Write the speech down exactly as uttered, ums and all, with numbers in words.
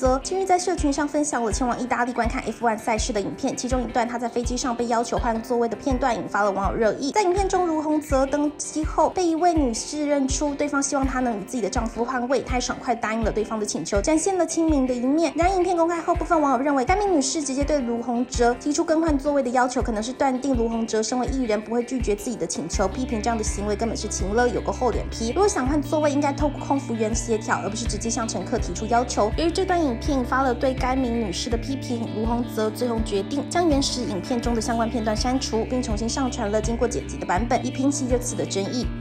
泽近日在社群上分享了前往意大利观看 F 一 赛事的影片，其中一段他在飞机上被要求换座位的片段引发了网友热议。在影片中，卢洪泽登机后被一位女士认出对方希望她能与自己的丈夫换位，她也爽快答应了对方的请求，展现了亲民的一面。然而影片公开后，部分网友认为该名女士直接对卢洪泽提出更换座位的要求，可能是断定卢洪泽身为艺人不会拒绝自己的请求，批评这样的行为根本是情勒，有个厚脸皮。如果想换座位，应该透过空服员协调，而不是直接向乘客提出要求。由于这段影片引发了对该名女士的批评，卢洪泽最终决定将原始影片中的相关片段删除，并重新上传了经过剪辑的版本，以平息这次的争议。